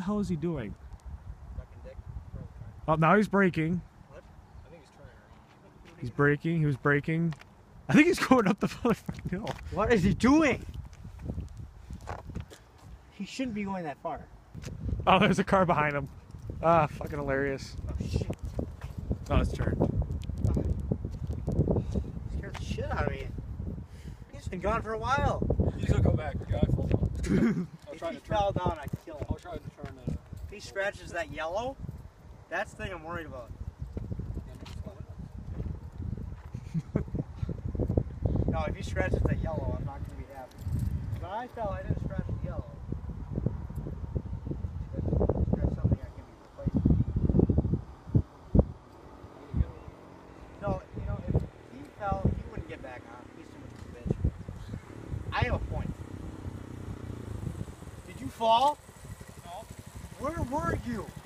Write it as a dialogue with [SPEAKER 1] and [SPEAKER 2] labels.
[SPEAKER 1] hell is he doing?
[SPEAKER 2] Sucking dick.
[SPEAKER 1] Oh, now he's braking.
[SPEAKER 2] What? I think he's turning around.
[SPEAKER 1] He's braking. He was braking. I think he's going up the fucking hill.
[SPEAKER 2] What is he doing? He shouldn't be going that far.
[SPEAKER 1] Oh, there's a car behind him. Ah, fucking hilarious.
[SPEAKER 2] Oh shit.
[SPEAKER 1] Oh, it's turned.
[SPEAKER 2] Scared the shit out of me. He's been gone for a while.
[SPEAKER 3] He's gonna go back. The guy fell down.
[SPEAKER 2] If he fell down, I could kill him.
[SPEAKER 3] I'll try to turn it.
[SPEAKER 2] If he scratches that yellow, that's the thing I'm worried about. No, if he scratches that yellow, I'm not going to be happy. When I fell, I didn't scratch the yellow. Scratch something I can be replaced. No, you know, if he fell, he wouldn't get back on. He's too much of a bitch. I have a point. Did you fall?
[SPEAKER 3] No.
[SPEAKER 2] Where were you?